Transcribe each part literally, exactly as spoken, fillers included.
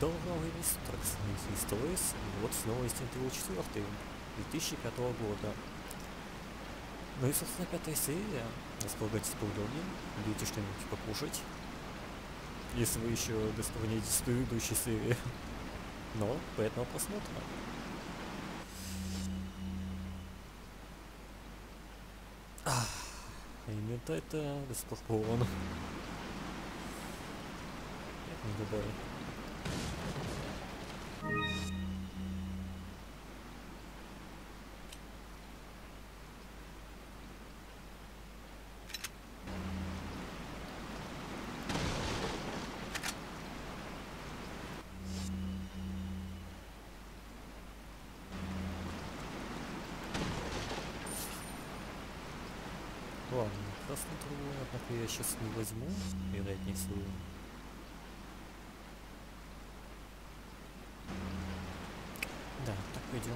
Здорово, Мистракс, Stories, и вот снова Resident Evil четыре две тысячи пятого года. Ну и, собственно, пятая серия. Располагайтесь поудобнее, будете что-нибудь покушать, если вы еще доставнетесь с предыдущей серии. Но, приятного просмотра. Ах, именно это бесплатно. Нет, не добавил. Ладно, красную трубу, однако я сейчас не возьму, вероятнее всего. Да, так пойдем.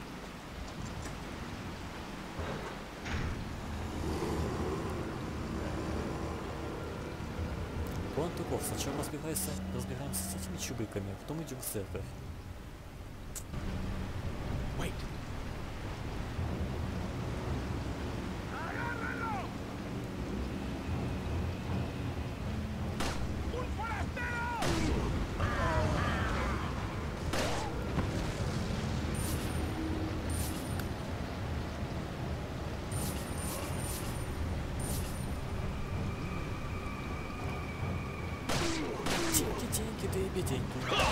План таков: сначала разбираемся, разбираемся с этими чубиками, а потом идем в церковь. Wait. Деньги, деньги, да и деньги.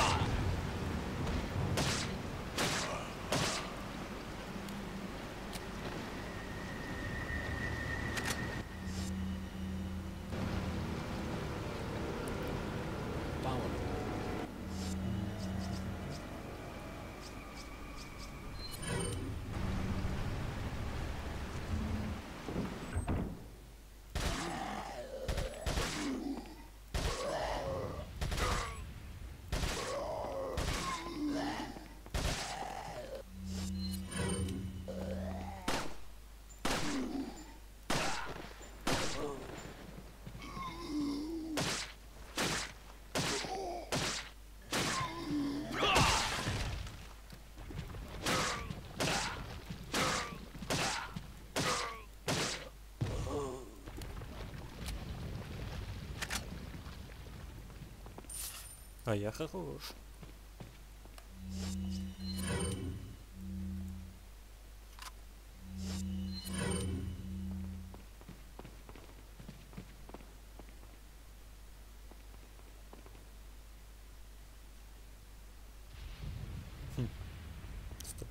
А я хорош. Хм. Стоп.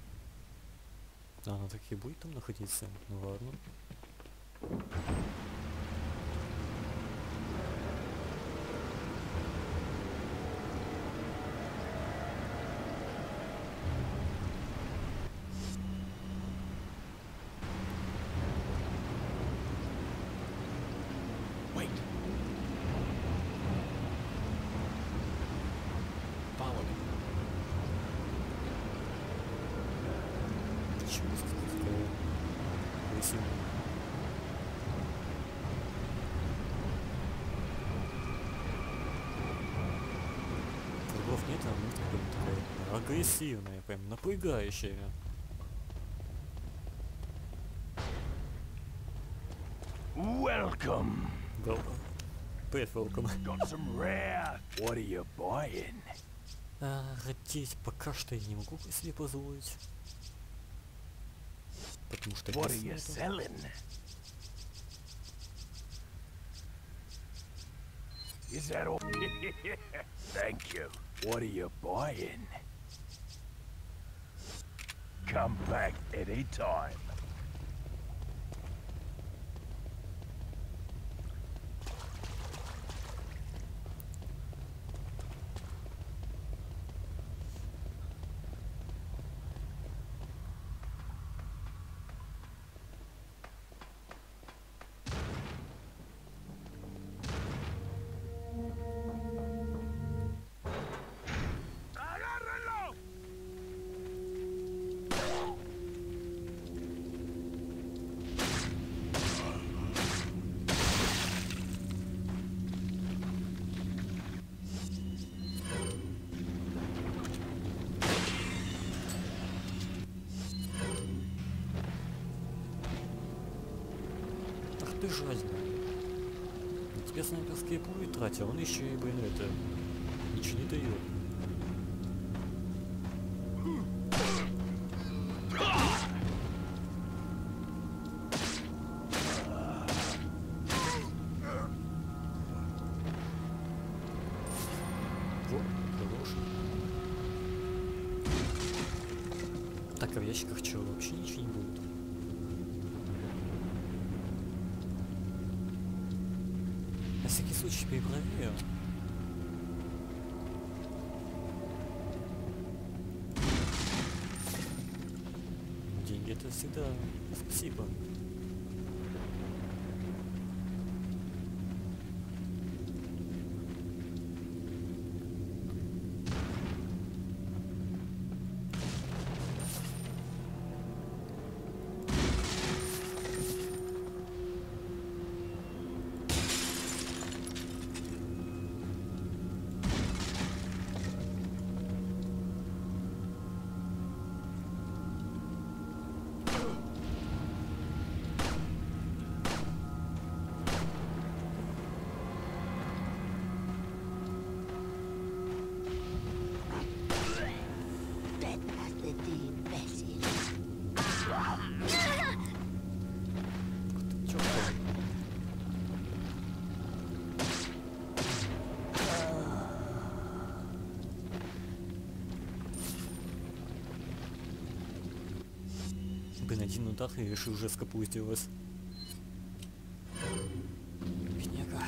А, она так и будет там находиться? Ну ладно. Wait. Follow me. Почему такая красивая? Врагов нет, а мы такая агрессивная, прям напрягающая. Welcome. Да. Привет, welcome. Got some rare. What are you buying? А, родить пока что я не могу себе позволить. Потому что What are не you смогу. selling? Is that all? Thank you. What are you buying? Come back anytime. бежать, блин. Тебе снайперские пули тратят, а он еще и, блин, это... ничего не дает. Так, а в ящиках чего? Вообще ничего не будет. На всякий случай перепроверю. Деньги это всегда спасибо. Блин, один удар и решил уже скопустилась. Бедняга.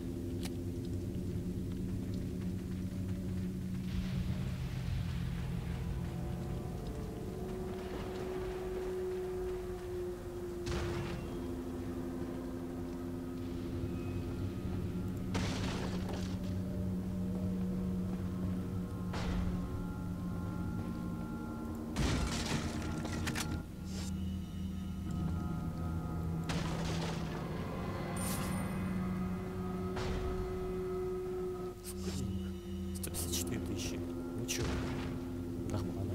сто пятьдесят четыре тысячи. Ну чё, нормально.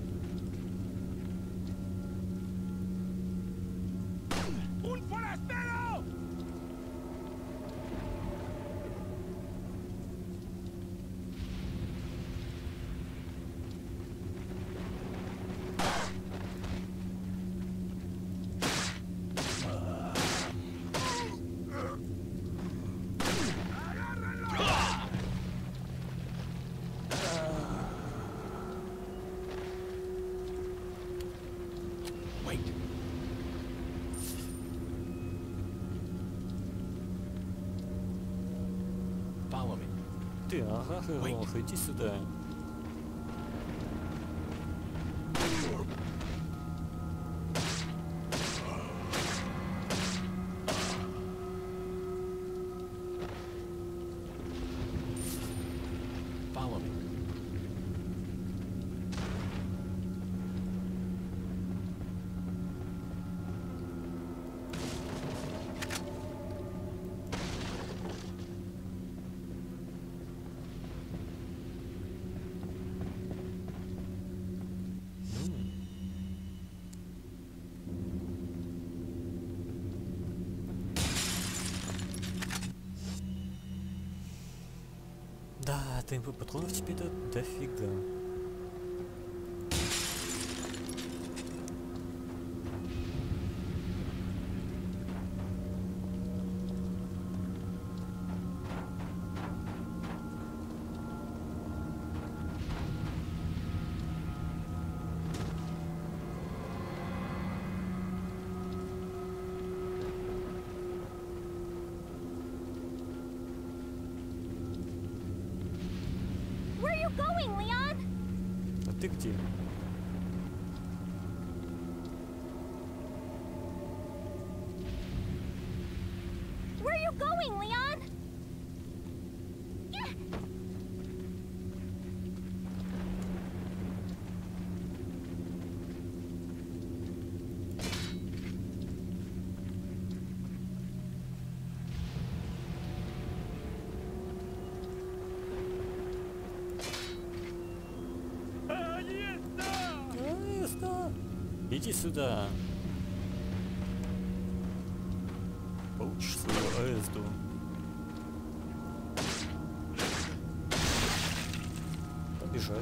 Ты, ага, ох, иди сюда. Follow me. Да, темпы патронов тебе да дофига. Going, Leon? А ты где? Where are you going, Leon? Иди сюда. Получи. чувствую. Обижаю.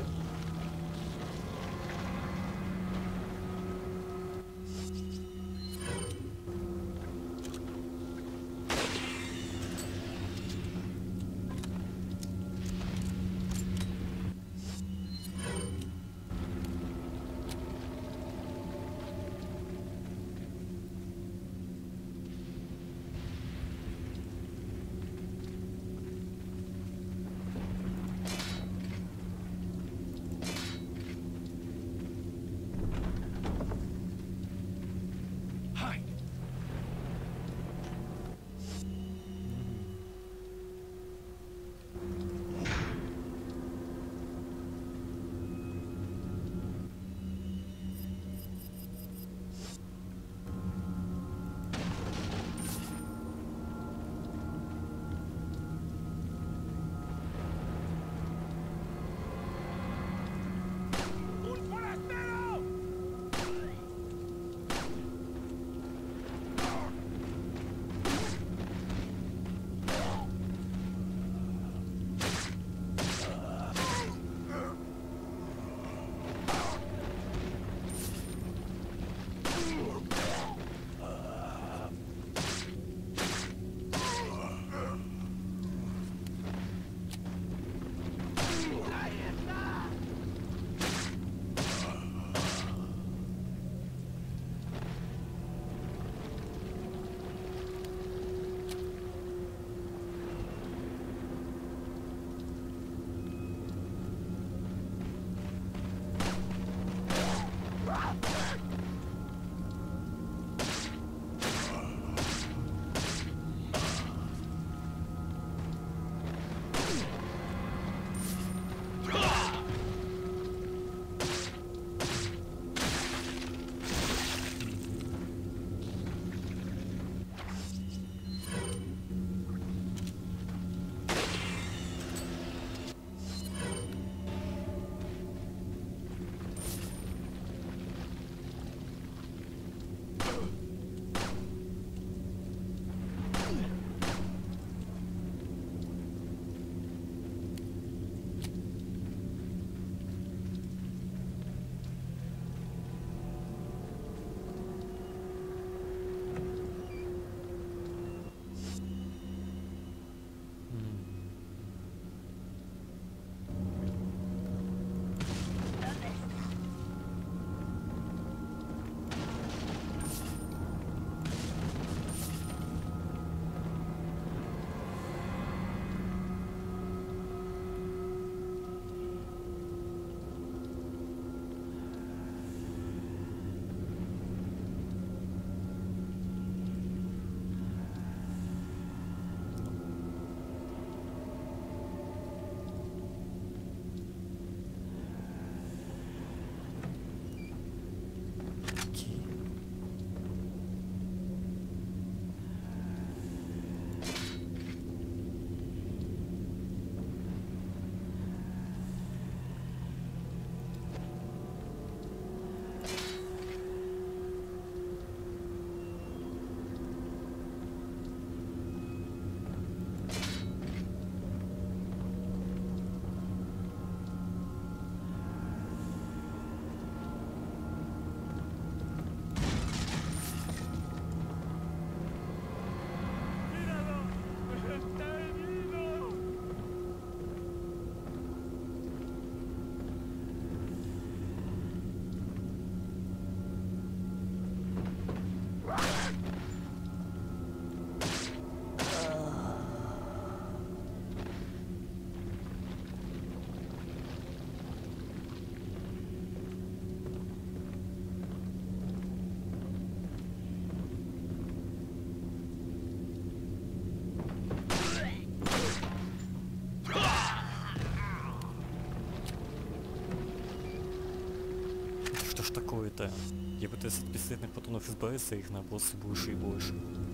Такое-то. Я пытаюсь от бесцветных патронов избавиться, их наброс все больше и больше.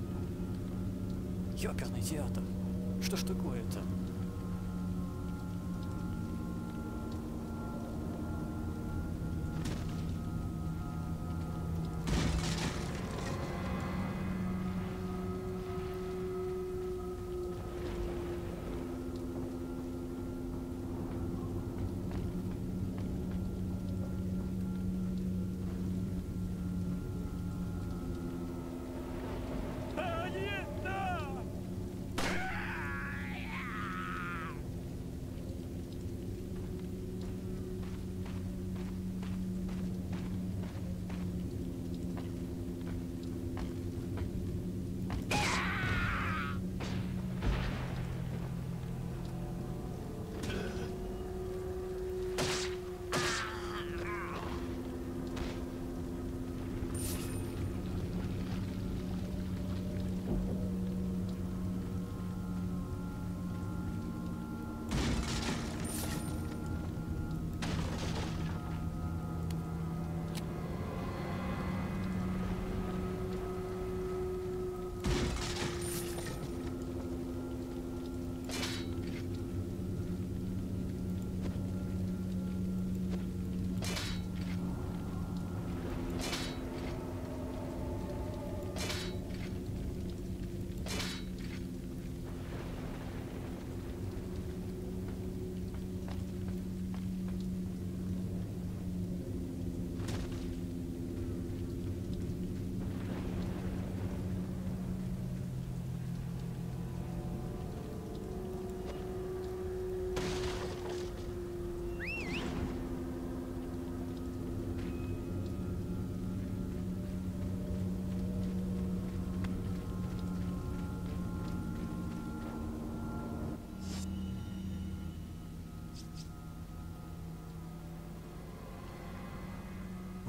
Ёперный театр! Что ж такое-то?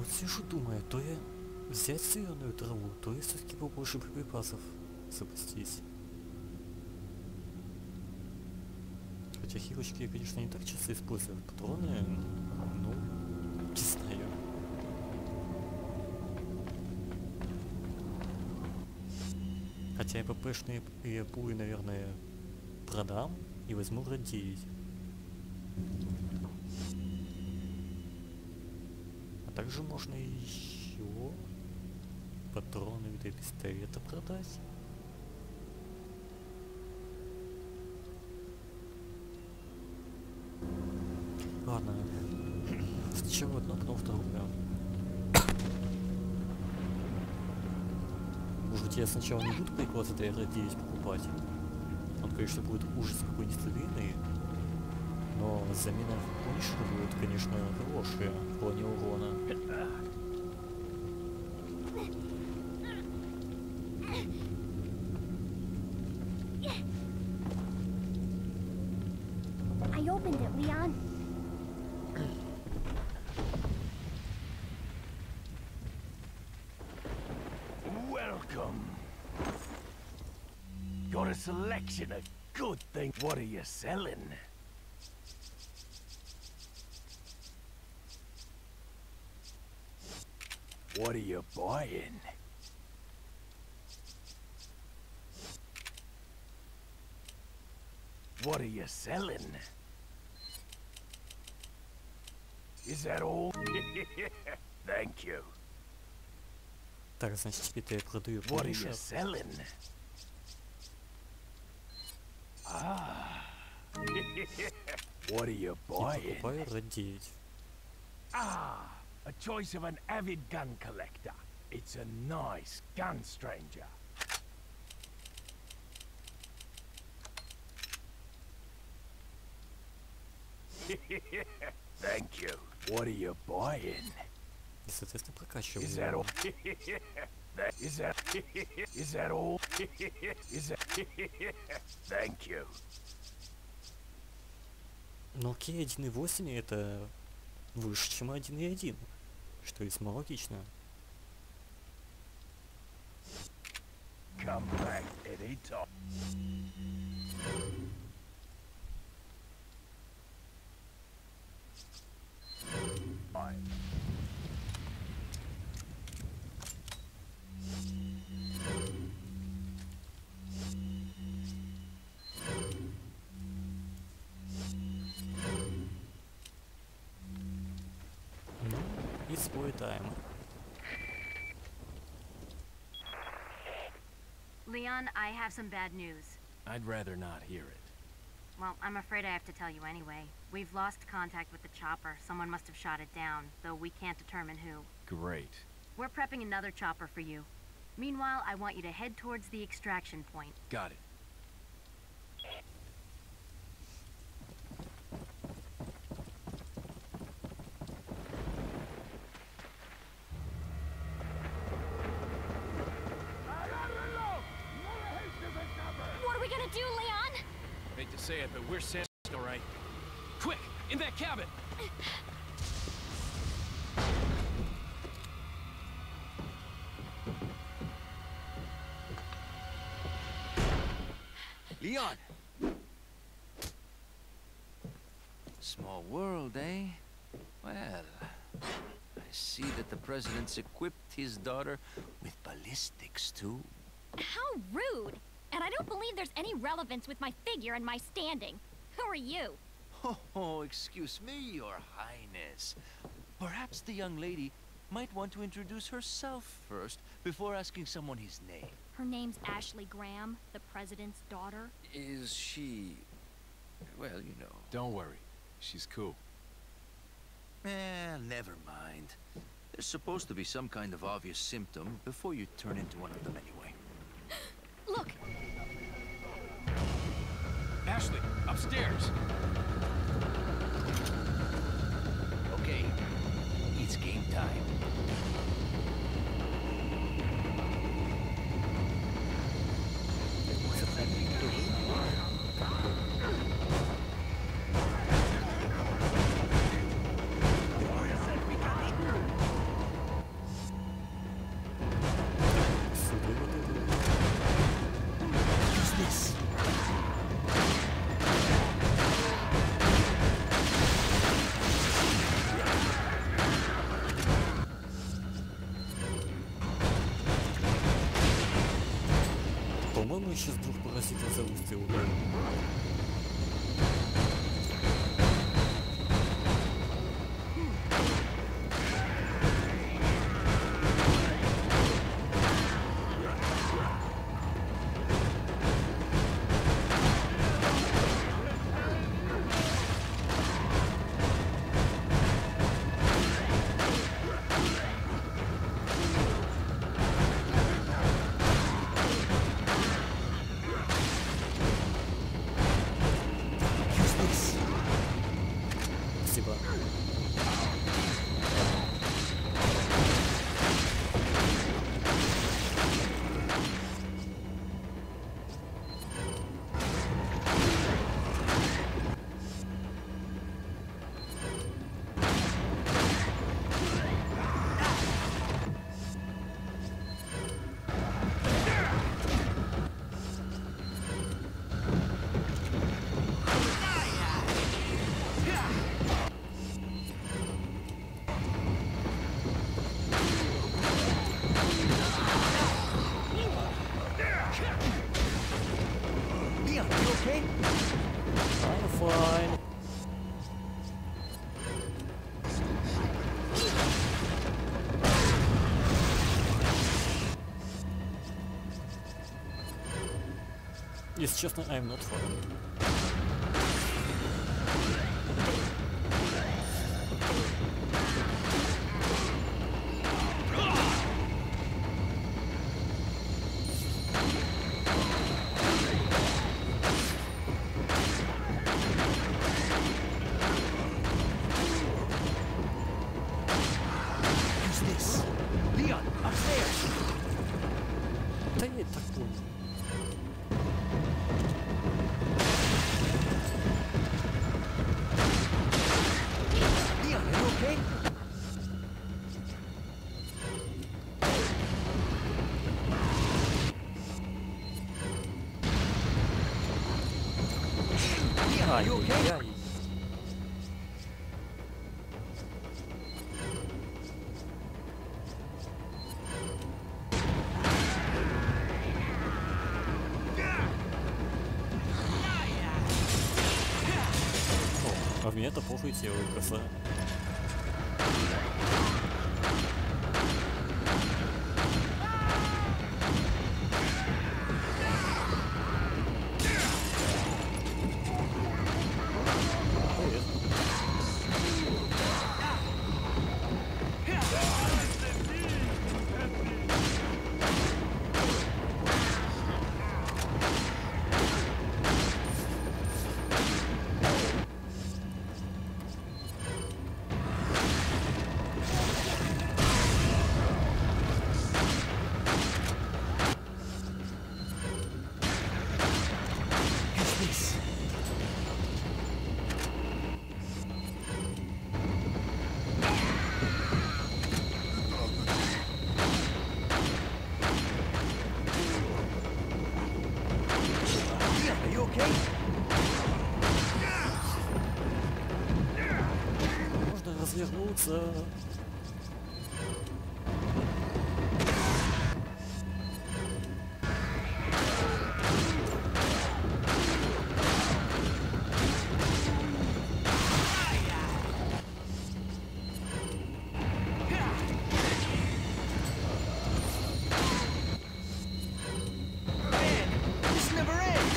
Вот сижу, думаю, то я взять северную траву, то я все-таки побольше припасов запастись. Хотя хилочки я, конечно, не так часто использую, патроны, ну, не знаю. Хотя я ППшные и пули, наверное, продам и возьму РЭД девять. А также можно еще патроны для пистолета продать. Ладно, сначала одно, потом второе. Может быть, я сначала не буду прикладывать это РЭД девять покупать. Он, конечно, будет ужас какой нестабильный, но замена Пунишера будет, конечно, хорошая в плане урона. I opened it, Leon. Welcome. Got a selection of good things. What are you selling? What are you buying? What are you selling? Is that all? Thank you. Так, значит, теперь я продаю What are you Пунишер. selling? Ah. What are you И buying? покупаю РЭД девять. Ah, a choice of an avid gun collector. It's a nice gun, stranger. Thank you. What are you buying? И, соответственно, прокачиваю. Is that all? That is that is that all? Is that Thank you. Но Кей один и восемь это выше, чем один и один, что весьма логично. Come back anytime. Fine. Ну, и свой тайм. Leon, I have some bad news. I'd rather not hear it. Well, I'm afraid I have to tell you anyway. We've lost contact with the chopper. Someone must have shot it down, though we can't determine who. Great. We're prepping another chopper for you. Meanwhile, I want you to head towards the extraction point. Got it. What are we gonna do, Leon? Hate to say it, but we're set, all right. Quick, in that cabin! Leon! Small world, eh? Well, I see that the president's equipped his daughter with ballistics, too. How rude! And I don't believe there's any relevance with my figure and my standing. Who are you? Oh, excuse me, Your Highness. Perhaps the young lady might want to introduce herself first, before asking someone his name. Her name's Ashley Graham, the president's daughter. Is she... well, you know... Don't worry. She's cool. Eh, never mind. There's supposed to be some kind of obvious symptom before you turn into one of them anyway. Look! Ashley, upstairs! Okay, it's game time. думаю, сейчас двух паразитов за выстрел ударил. Спасибо. Leon, you okay? I'm fine. Если честно, I'm not fine. Who's this? Leon, upstairs! Да я и так понял. Leon, are you okay? Leon, are you okay? Ай-яй-яй. О, а в меня это похуй тело бросаю. Привет. Who's this? Leon, are you okay? Можно развернуться. Man, this never ends!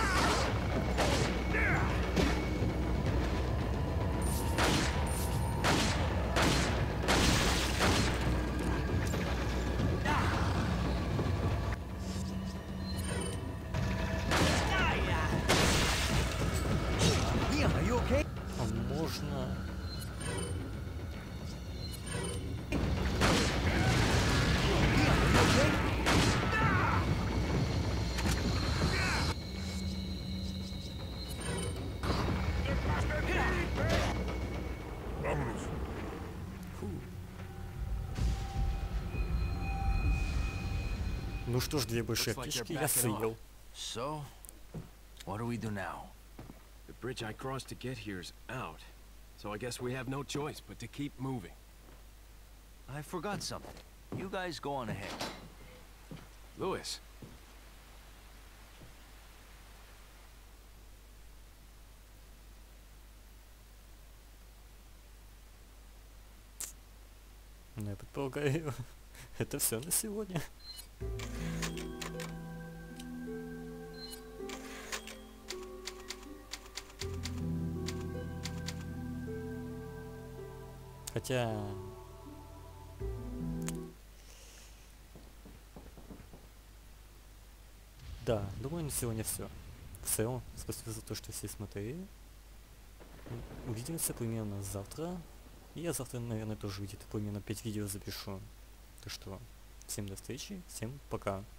Leon, are you okay? А можно... Leon, are you okay? Фу. Ну что ж, две большие Looks like птички they're я backing off. съел. So, what do we do now? The bridge I crossed to get here is out. So I guess we have no choice but to keep moving. I forgot something. You guys go on ahead. Lewis. Ну, я предполагаю, это все на сегодня. Хотя... Да, думаю, на сегодня все. В целом, спасибо за то, что все смотрели. Увидимся примерно завтра. И я завтра, наверное, тоже где-то примерно пять видео запишу. Так что, всем до встречи, всем пока.